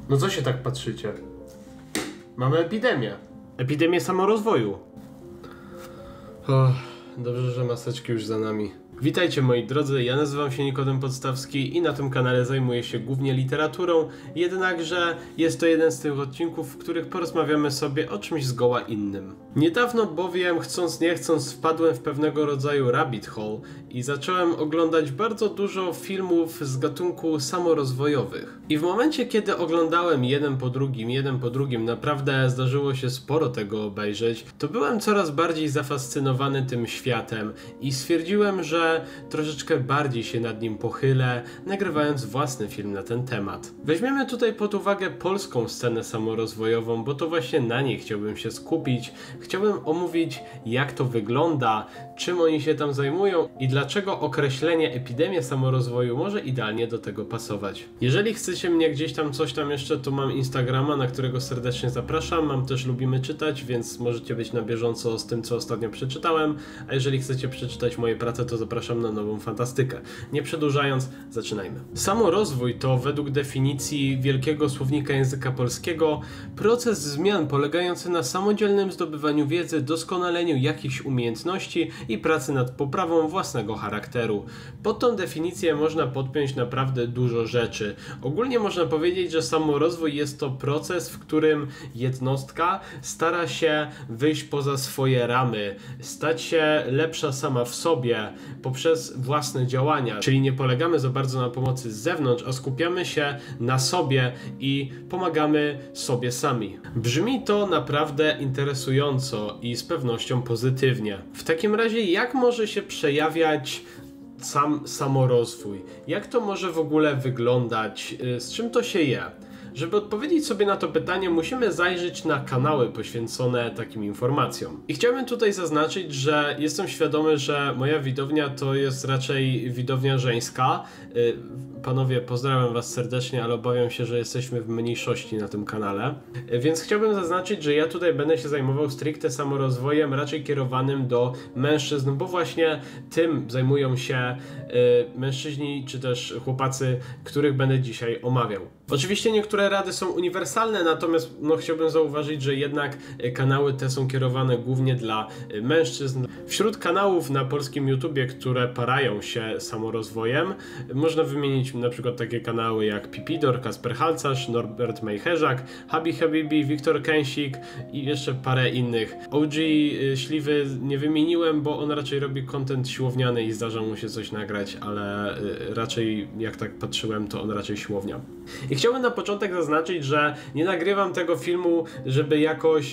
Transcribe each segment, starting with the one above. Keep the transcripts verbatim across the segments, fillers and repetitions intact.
No co się tak patrzycie? Mamy epidemię. Epidemię samorozwoju. Oh, dobrze, że maseczki już za nami. Witajcie moi drodzy, ja nazywam się Nikodem Podstawski i na tym kanale zajmuję się głównie literaturą, jednakże jest to jeden z tych odcinków, w których porozmawiamy sobie o czymś zgoła innym. Niedawno bowiem, chcąc nie chcąc, wpadłem w pewnego rodzaju rabbit hole i zacząłem oglądać bardzo dużo filmów z gatunku samorozwojowych. I w momencie, kiedy oglądałem jeden po drugim, jeden po drugim, naprawdę zdarzyło się sporo tego obejrzeć, to byłem coraz bardziej zafascynowany tym światem i stwierdziłem, że troszeczkę bardziej się nad nim pochylę, nagrywając własny film na ten temat. Weźmiemy tutaj pod uwagę polską scenę samorozwojową, bo to właśnie na niej chciałbym się skupić. Chciałbym omówić, jak to wygląda, czym oni się tam zajmują i dlaczego określenie epidemia samorozwoju może idealnie do tego pasować. Jeżeli chcecie mnie gdzieś tam coś tam jeszcze, to mam Instagrama, na którego serdecznie zapraszam. Mam też Lubimy Czytać, więc możecie być na bieżąco z tym, co ostatnio przeczytałem. A jeżeli chcecie przeczytać moje prace, to zapraszam na nową fantastykę. Nie przedłużając, zaczynajmy. Samorozwój to według definicji Wielkiego Słownika Języka Polskiego proces zmian polegający na samodzielnym zdobywaniu wiedzy, doskonaleniu jakichś umiejętności i pracy nad poprawą własnego charakteru. Pod tą definicję można podpiąć naprawdę dużo rzeczy. Ogólnie można powiedzieć, że samorozwój jest to proces, w którym jednostka stara się wyjść poza swoje ramy, stać się lepsza sama w sobie, poprzez własne działania, czyli nie polegamy za bardzo na pomocy z zewnątrz, a skupiamy się na sobie i pomagamy sobie sami. Brzmi to naprawdę interesująco i z pewnością pozytywnie. W takim razie, jak może się przejawiać sam samorozwój? Jak to może w ogóle wyglądać? Z czym to się je? Żeby odpowiedzieć sobie na to pytanie, musimy zajrzeć na kanały poświęcone takim informacjom. I chciałbym tutaj zaznaczyć, że jestem świadomy, że moja widownia to jest raczej widownia żeńska. Panowie, pozdrawiam was serdecznie, ale obawiam się, że jesteśmy w mniejszości na tym kanale. Więc chciałbym zaznaczyć, że ja tutaj będę się zajmował stricte samorozwojem, raczej kierowanym do mężczyzn, bo właśnie tym zajmują się mężczyźni, czy też chłopacy, których będę dzisiaj omawiał. Oczywiście niektóre rady są uniwersalne, natomiast no, chciałbym zauważyć, że jednak kanały te są kierowane głównie dla mężczyzn. Wśród kanałów na polskim YouTubie, które parają się samorozwojem, można wymienić na przykład takie kanały jak Pipidor, Kasper Halcarz, Norbert Mejcherzak, Habi Habibi, Wiktor Kęsik i jeszcze parę innych. O G Śliwy nie wymieniłem, bo on raczej robi content siłowniany i zdarza mu się coś nagrać, ale raczej jak tak patrzyłem, to on raczej siłownia. I chciałbym na początek zaznaczyć, że nie nagrywam tego filmu, żeby jakoś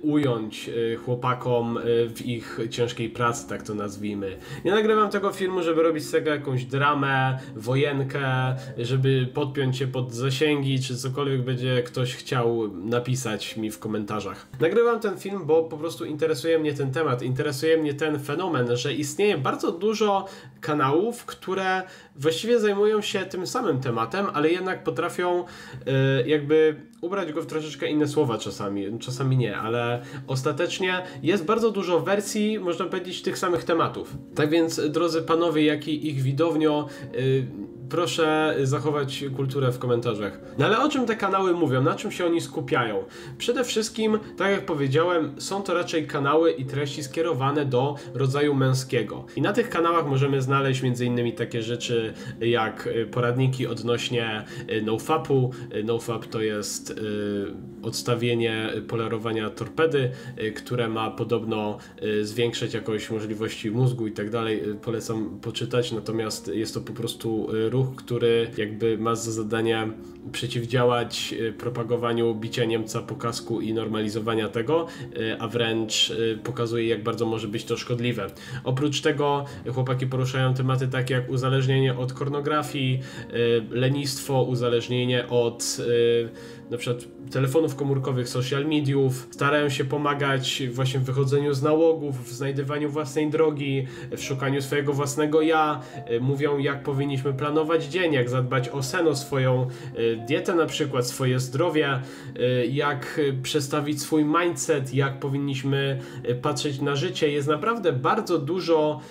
ująć chłopakom w ich ciężkiej pracy, tak to nazwijmy. Nie nagrywam tego filmu, żeby robić z tego jakąś dramę, wojenkę, żeby podpiąć się pod zasięgi, czy cokolwiek będzie ktoś chciał napisać mi w komentarzach. Nagrywam ten film, bo po prostu interesuje mnie ten temat, interesuje mnie ten fenomen, że istnieje bardzo dużo kanałów, które właściwie zajmują się tym samym tematem, ale jednak potrafią yy, jakby ubrać go w troszeczkę inne słowa czasami, czasami nie, ale ostatecznie jest bardzo dużo wersji, można powiedzieć, tych samych tematów. Tak więc, drodzy panowie, jak i ich widownio, yy, proszę zachować kulturę w komentarzach. No ale o czym te kanały mówią? Na czym się oni skupiają? Przede wszystkim, tak jak powiedziałem, są to raczej kanały i treści skierowane do rodzaju męskiego. I na tych kanałach możemy znaleźć między innymi takie rzeczy jak poradniki odnośnie nofapu. Nofap to jest y, odstawienie polerowania torpedy, y, które ma podobno y, zwiększać jakoś możliwości mózgu i tak dalej. Polecam poczytać, natomiast jest to po prostu ruch, który jakby ma za zadanie przeciwdziałać propagowaniu bicia Niemca po kasku i normalizowania tego, a wręcz pokazuje, jak bardzo może być to szkodliwe. Oprócz tego chłopaki poruszają tematy takie jak uzależnienie od pornografii, lenistwo, uzależnienie od na przykład telefonów komórkowych, social mediów. Starają się pomagać właśnie w wychodzeniu z nałogów, w znajdywaniu własnej drogi, w szukaniu swojego własnego ja. Mówią, jak powinniśmy planować zaplanować dzień, jak zadbać o sen, o swoją dietę na przykład, swoje zdrowie, jak przestawić swój mindset, jak powinniśmy patrzeć na życie. Jest naprawdę bardzo dużo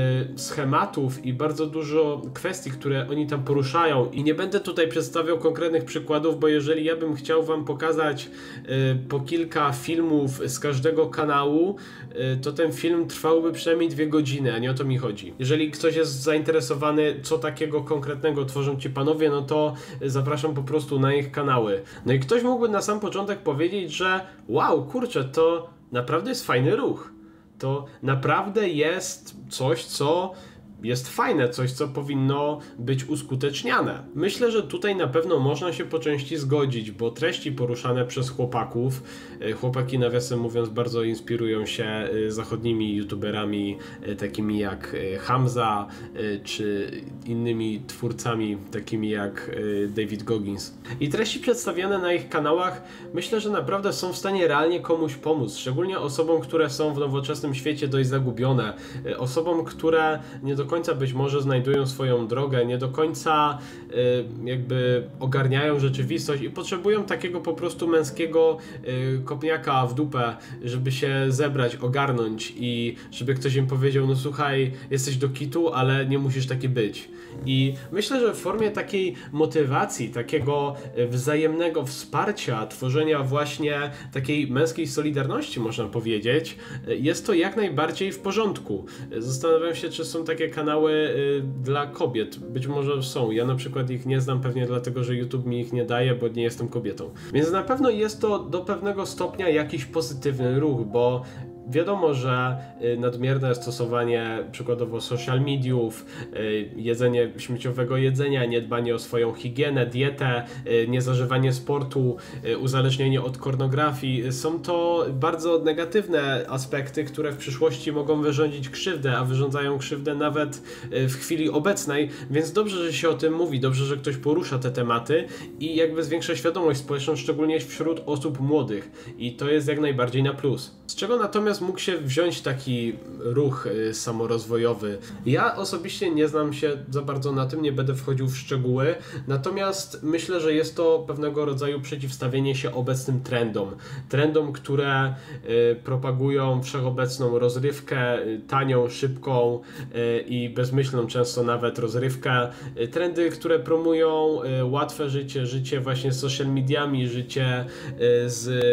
schematów i bardzo dużo kwestii, które oni tam poruszają i nie będę tutaj przedstawiał konkretnych przykładów, bo jeżeli ja bym chciał wam pokazać po kilka filmów z każdego kanału, to ten film trwałby przynajmniej dwie godziny, a nie o to mi chodzi. Jeżeli ktoś jest zainteresowany, co takiego konkretnego tworzą ci panowie, no to zapraszam po prostu na ich kanały. No i ktoś mógłby na sam początek powiedzieć, że wow, kurczę, to naprawdę jest fajny ruch. To naprawdę jest coś, co jest fajne, coś, co powinno być uskuteczniane. Myślę, że tutaj na pewno można się po części zgodzić, bo treści poruszane przez chłopaków, chłopaki nawiasem mówiąc bardzo inspirują się zachodnimi youtuberami takimi jak Hamza, czy innymi twórcami takimi jak David Goggins. I treści przedstawiane na ich kanałach myślę, że naprawdę są w stanie realnie komuś pomóc, szczególnie osobom, które są w nowoczesnym świecie dość zagubione, osobom, które nie do końca być może znajdują swoją drogę, nie do końca y, jakby ogarniają rzeczywistość i potrzebują takiego po prostu męskiego y, kopniaka w dupę, żeby się zebrać, ogarnąć i żeby ktoś im powiedział, no słuchaj, jesteś do kitu, ale nie musisz taki być. I myślę, że w formie takiej motywacji, takiego wzajemnego wsparcia, tworzenia właśnie takiej męskiej solidarności, można powiedzieć, jest to jak najbardziej w porządku. Zastanawiam się, czy są takie kanały y, dla kobiet. Być może są. Ja na przykład ich nie znam, pewnie dlatego, że YouTube mi ich nie daje, bo nie jestem kobietą. Więc na pewno jest to do pewnego stopnia jakiś pozytywny ruch, bo wiadomo, że nadmierne stosowanie przykładowo social mediów, jedzenie śmieciowego jedzenia, niedbanie o swoją higienę, dietę, niezażywanie sportu, uzależnienie od pornografii są to bardzo negatywne aspekty, które w przyszłości mogą wyrządzić krzywdę, a wyrządzają krzywdę nawet w chwili obecnej, więc dobrze, że się o tym mówi, dobrze, że ktoś porusza te tematy i jakby zwiększa świadomość społeczną, szczególnie wśród osób młodych i to jest jak najbardziej na plus. Z czego natomiast mógł się wziąć taki ruch y, samorozwojowy? Ja osobiście nie znam się za bardzo na tym, nie będę wchodził w szczegóły, natomiast myślę, że jest to pewnego rodzaju przeciwstawienie się obecnym trendom. Trendom, które y, propagują wszechobecną rozrywkę, y, tanią, szybką y, i bezmyślną często nawet rozrywkę. Y, trendy, które promują y, łatwe życie, życie właśnie z social mediami, życie y, z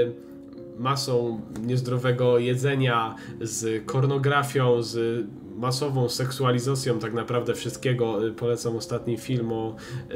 masą niezdrowego jedzenia, z pornografią, z masową seksualizacją tak naprawdę wszystkiego. Polecam ostatni film o,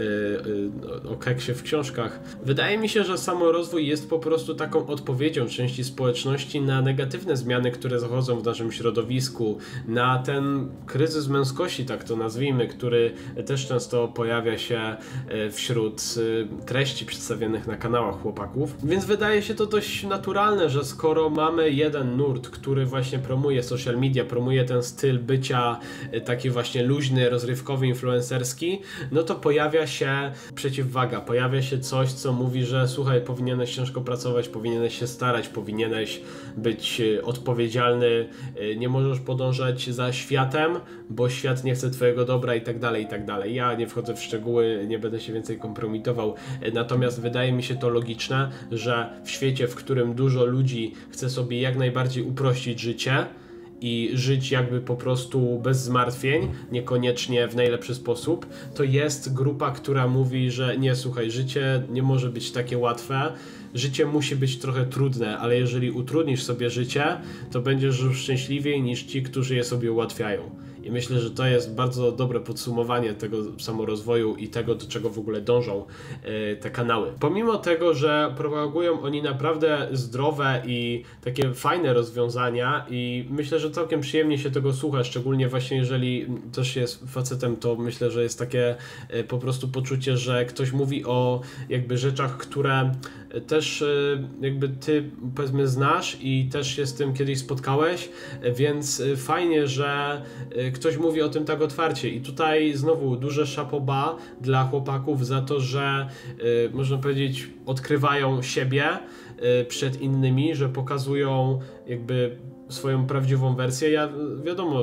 yy, o keksie w książkach. Wydaje mi się, że samorozwój jest po prostu taką odpowiedzią części społeczności na negatywne zmiany, które zachodzą w naszym środowisku, na ten kryzys męskości, tak to nazwijmy, który też często pojawia się wśród treści przedstawionych na kanałach chłopaków. Więc wydaje się to dość naturalne, że skoro mamy jeden nurt, który właśnie promuje social media, promuje ten styl bycia taki właśnie luźny, rozrywkowy, influencerski, no to pojawia się przeciwwaga, pojawia się coś, co mówi, że słuchaj, powinieneś ciężko pracować, powinieneś się starać, powinieneś być odpowiedzialny, nie możesz podążać za światem, bo świat nie chce twojego dobra i tak dalej, i tak dalej. Ja nie wchodzę w szczegóły, nie będę się więcej kompromitował, natomiast wydaje mi się to logiczne, że w świecie, w którym dużo ludzi chce sobie jak najbardziej uprościć życie, i żyć jakby po prostu bez zmartwień, niekoniecznie w najlepszy sposób, to jest grupa, która mówi, że nie, słuchaj, życie nie może być takie łatwe, życie musi być trochę trudne, ale jeżeli utrudnisz sobie życie, to będziesz już szczęśliwiej niż ci, którzy je sobie ułatwiają. I myślę, że to jest bardzo dobre podsumowanie tego samorozwoju i tego, do czego w ogóle dążą yy, te kanały. Pomimo tego, że propagują oni naprawdę zdrowe i takie fajne rozwiązania i myślę, że całkiem przyjemnie się tego słucha, szczególnie właśnie jeżeli też jest facetem, to myślę, że jest takie yy, po prostu poczucie, że ktoś mówi o jakby rzeczach, które też yy, jakby ty powiedzmy znasz i też się z tym kiedyś spotkałeś, yy, więc yy, fajnie, że yy, ktoś mówi o tym tak otwarcie i tutaj znowu duże chapeau bas dla chłopaków za to, że y, można powiedzieć odkrywają siebie y, przed innymi, że pokazują jakby swoją prawdziwą wersję. Ja wiadomo,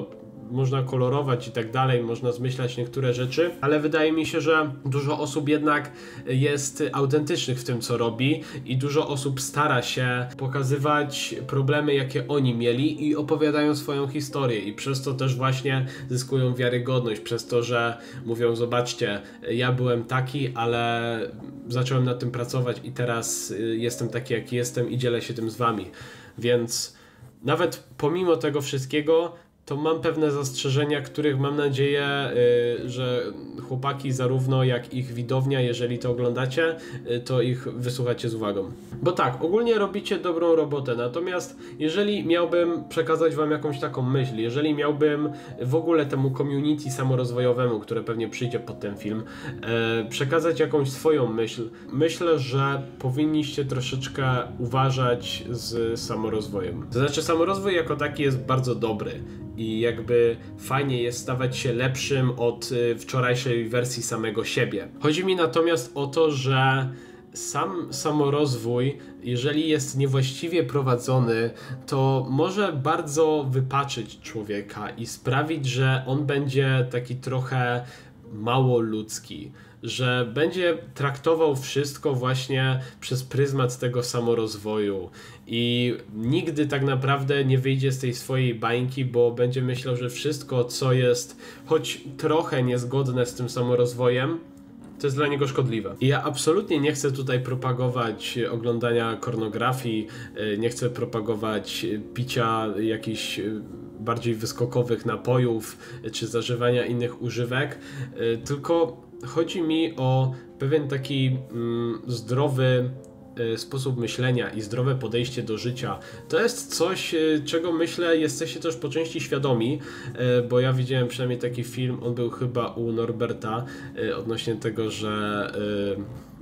można kolorować i tak dalej, można zmyślać niektóre rzeczy, ale wydaje mi się, że dużo osób jednak jest autentycznych w tym, co robi i dużo osób stara się pokazywać problemy, jakie oni mieli i opowiadają swoją historię i przez to też właśnie zyskują wiarygodność, przez to, że mówią, zobaczcie, ja byłem taki, ale zacząłem nad tym pracować i teraz jestem taki, jaki jestem i dzielę się tym z wami. Więc nawet pomimo tego wszystkiego, to mam pewne zastrzeżenia, których mam nadzieję, yy, że chłopaki zarówno jak ich widownia, jeżeli to oglądacie, yy, to ich wysłuchacie z uwagą. Bo tak, ogólnie robicie dobrą robotę, natomiast jeżeli miałbym przekazać wam jakąś taką myśl, jeżeli miałbym w ogóle temu community samorozwojowemu, które pewnie przyjdzie pod ten film, yy, przekazać jakąś swoją myśl, myślę, że powinniście troszeczkę uważać z samorozwojem. To znaczy, samorozwój jako taki jest bardzo dobry. I jakby fajnie jest stawać się lepszym od y, wczorajszej wersji samego siebie. Chodzi mi natomiast o to, że sam samorozwój, jeżeli jest niewłaściwie prowadzony, to może bardzo wypaczyć człowieka i sprawić, że on będzie taki trochę mało ludzki, że będzie traktował wszystko właśnie przez pryzmat tego samorozwoju i nigdy tak naprawdę nie wyjdzie z tej swojej bańki, bo będzie myślał, że wszystko, co jest choć trochę niezgodne z tym samorozwojem, to jest dla niego szkodliwe. I ja absolutnie nie chcę tutaj propagować oglądania pornografii, nie chcę propagować picia jakichś bardziej wyskokowych napojów, czy zażywania innych używek, tylko chodzi mi o pewien taki mm, zdrowy y, sposób myślenia i zdrowe podejście do życia. To jest coś, y, czego myślę jesteście też po części świadomi, y, bo ja widziałem przynajmniej taki film, on był chyba u Norberta, y, odnośnie tego, że y,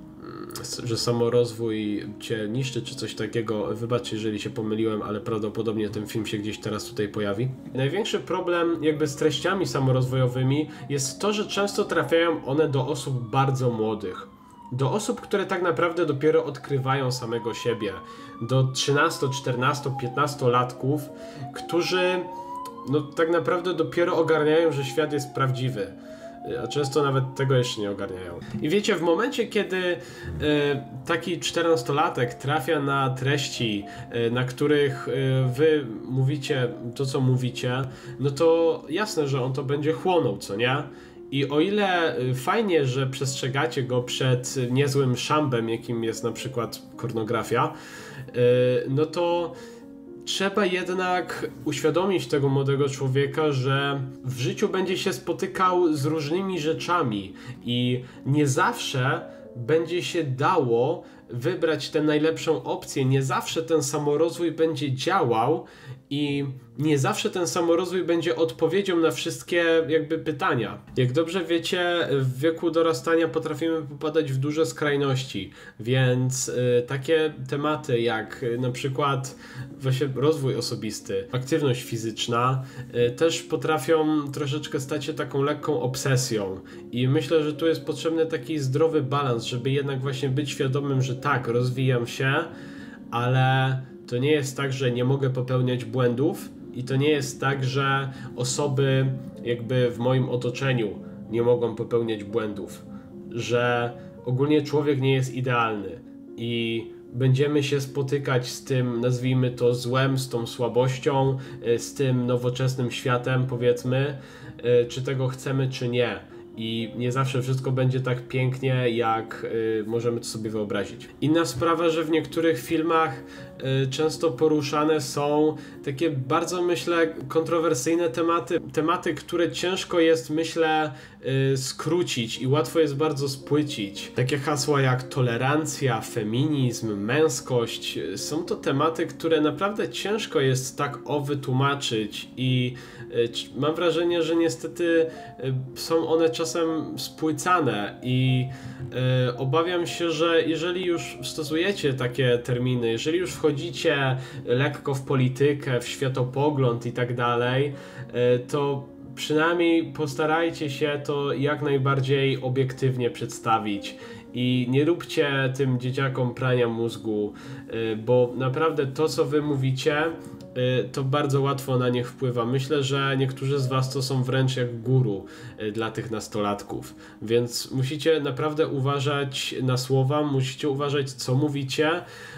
że samorozwój cię niszczy, czy coś takiego. Wybaczcie, jeżeli się pomyliłem, ale prawdopodobnie ten film się gdzieś teraz tutaj pojawi. Największy problem jakby z treściami samorozwojowymi jest to, że często trafiają one do osób bardzo młodych. Do osób, które tak naprawdę dopiero odkrywają samego siebie. Do trzynasto, czternasto, piętnastolatków, którzy no tak naprawdę dopiero ogarniają, że świat jest prawdziwy. A często nawet tego jeszcze nie ogarniają. I wiecie, w momencie, kiedy y, taki czternastolatek trafia na treści, y, na których y, wy mówicie to, co mówicie, no to jasne, że on to będzie chłonął, co nie? I o ile fajnie, że przestrzegacie go przed niezłym szambem, jakim jest na przykład pornografia, y, no to trzeba jednak uświadomić tego młodego człowieka, że w życiu będzie się spotykał z różnymi rzeczami i nie zawsze będzie się dało wybrać tę najlepszą opcję, nie zawsze ten samorozwój będzie działał i nie zawsze ten samorozwój będzie odpowiedzią na wszystkie jakby pytania. Jak dobrze wiecie, w wieku dorastania potrafimy popadać w duże skrajności, więc y, takie tematy jak y, na przykład właśnie rozwój osobisty, aktywność fizyczna y, też potrafią troszeczkę stać się taką lekką obsesją i myślę, że tu jest potrzebny taki zdrowy balans, żeby jednak właśnie być świadomym, że tak, rozwijam się, ale to nie jest tak, że nie mogę popełniać błędów i to nie jest tak, że osoby jakby w moim otoczeniu nie mogą popełniać błędów, że ogólnie człowiek nie jest idealny i będziemy się spotykać z tym, nazwijmy to złem, z tą słabością, z tym nowoczesnym światem, powiedzmy, czy tego chcemy, czy nie. I nie zawsze wszystko będzie tak pięknie, jak y, możemy to sobie wyobrazić. Inna sprawa, że w niektórych filmach y, często poruszane są takie bardzo, myślę, kontrowersyjne tematy. Tematy, które ciężko jest, myślę, y, skrócić i łatwo jest bardzo spłycić. Takie hasła jak tolerancja, feminizm, męskość. Y, są to tematy, które naprawdę ciężko jest tak o wytłumaczyć i y, mam wrażenie, że niestety y, są one czasem spłycane i y, obawiam się, że jeżeli już stosujecie takie terminy, jeżeli już wchodzicie lekko w politykę, w światopogląd i tak dalej, y, to przynajmniej postarajcie się to jak najbardziej obiektywnie przedstawić i nie róbcie tym dzieciakom prania mózgu, y, bo naprawdę to, co wy mówicie, to bardzo łatwo na nich wpływa. Myślę, że niektórzy z was to są wręcz jak guru dla tych nastolatków, więc musicie naprawdę uważać na słowa, musicie uważać, co mówicie,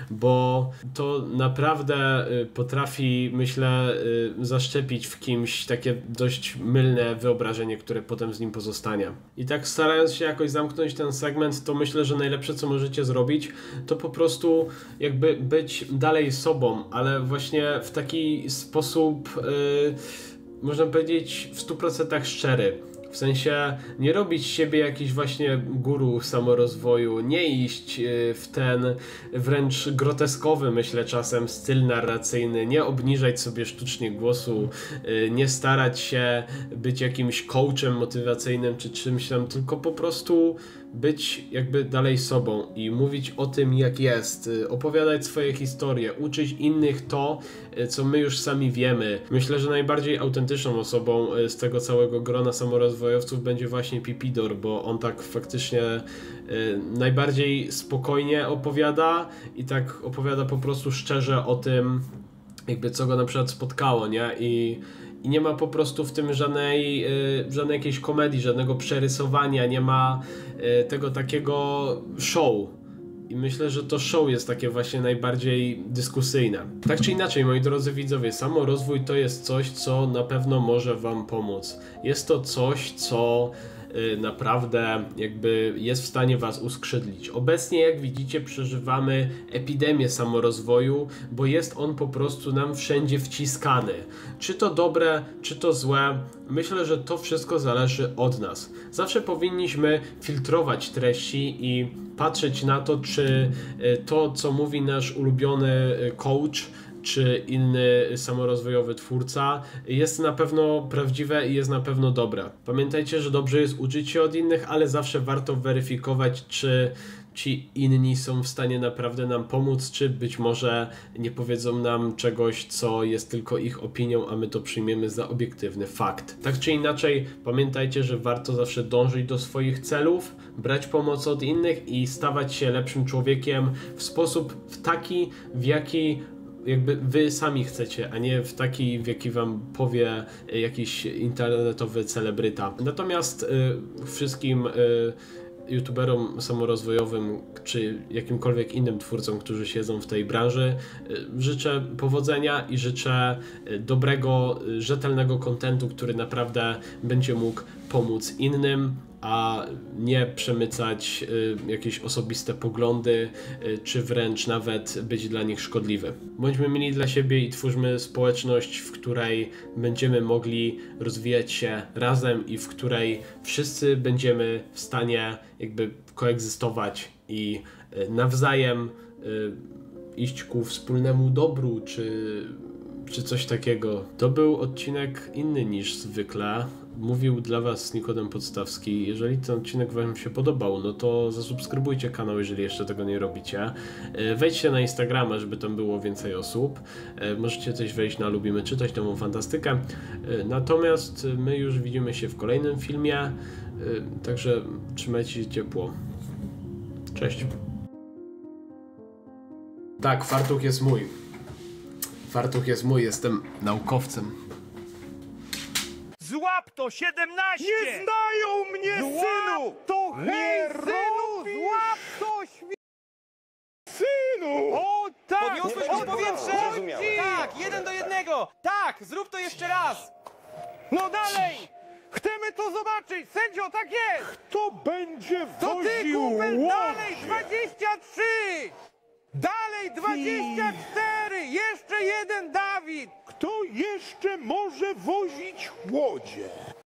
bo to naprawdę potrafi, myślę, zaszczepić w kimś takie dość mylne wyobrażenie, które potem z nim pozostanie. I tak starając się jakoś zamknąć ten segment, to myślę, że najlepsze, co możecie zrobić, to po prostu jakby być dalej sobą, ale właśnie w taki sposób, yy, można powiedzieć, w stu procentach szczery. W sensie nie robić z siebie jakiś właśnie guru samorozwoju, nie iść w ten wręcz groteskowy, myślę czasem, styl narracyjny, nie obniżać sobie sztucznie głosu, nie starać się być jakimś coachem motywacyjnym czy czymś tam, tylko po prostu być jakby dalej sobą i mówić o tym, jak jest, opowiadać swoje historie, uczyć innych to, co my już sami wiemy. Myślę, że najbardziej autentyczną osobą z tego całego grona samorozwojowców będzie właśnie Pipidor, bo on tak faktycznie najbardziej spokojnie opowiada i tak opowiada po prostu szczerze o tym, jakby co go na przykład spotkało, nie? I I nie ma po prostu w tym żadnej, y, żadnej jakiejś komedii, żadnego przerysowania, nie ma y, tego takiego show. I myślę, że to show jest takie właśnie najbardziej dyskusyjne. Tak czy inaczej, moi drodzy widzowie, samorozwój to jest coś, co na pewno może wam pomóc. Jest to coś, co naprawdę jakby jest w stanie was uskrzydlić. Obecnie, jak widzicie, przeżywamy epidemię samorozwoju, bo jest on po prostu nam wszędzie wciskany. Czy to dobre, czy to złe, myślę, że to wszystko zależy od nas. Zawsze powinniśmy filtrować treści i patrzeć na to, czy to, co mówi nasz ulubiony coach, czy inny samorozwojowy twórca, jest na pewno prawdziwe i jest na pewno dobre. Pamiętajcie, że dobrze jest uczyć się od innych, ale zawsze warto weryfikować, czy ci inni są w stanie naprawdę nam pomóc, czy być może nie powiedzą nam czegoś, co jest tylko ich opinią, a my to przyjmiemy za obiektywny fakt. Tak czy inaczej, pamiętajcie, że warto zawsze dążyć do swoich celów, brać pomoc od innych i stawać się lepszym człowiekiem w sposób w taki, w jaki jakby wy sami chcecie, a nie w taki, w jaki wam powie jakiś internetowy celebryta. Natomiast y, wszystkim y, youtuberom samorozwojowym, czy jakimkolwiek innym twórcom, którzy siedzą w tej branży, y, życzę powodzenia i życzę y, dobrego, y, rzetelnego kontentu, który naprawdę będzie mógł pomóc innym, a nie przemycać y, jakieś osobiste poglądy, y, czy wręcz nawet być dla nich szkodliwy. Bądźmy mili dla siebie i twórzmy społeczność, w której będziemy mogli rozwijać się razem i w której wszyscy będziemy w stanie jakby koegzystować i y, nawzajem y, iść ku wspólnemu dobru, czy, czy coś takiego. To był odcinek inny niż zwykle. Mówił dla was Nikodem Podstawski. Jeżeli ten odcinek wam się podobał, no to zasubskrybujcie kanał, jeżeli jeszcze tego nie robicie. Wejdźcie na Instagrama, żeby tam było więcej osób. Możecie też wejść na Lubimy Czytać, nową fantastykę. Natomiast my już widzimy się w kolejnym filmie. Także trzymajcie się ciepło. Cześć. Tak, fartuch jest mój. Fartuch jest mój, jestem naukowcem. Złap to siedemnaście! Nie znają mnie, Złap synu! to, Nie hej, synu! robisz! Złap to, śmi... Synu! O, tak! Podniosłeś o, mi powietrze? Zrozumiałem. Tak, jeden do jednego! Tak, zrób to jeszcze raz! No dalej! Chcemy to zobaczyć! Sędzio, tak jest! To będzie To ty, woził kupel, dalej! łodzie. dwadzieścia trzy! Dalej, dwadzieścia cztery! Jeszcze jeden, Dawid! Kto jeszcze może wozić łodzie?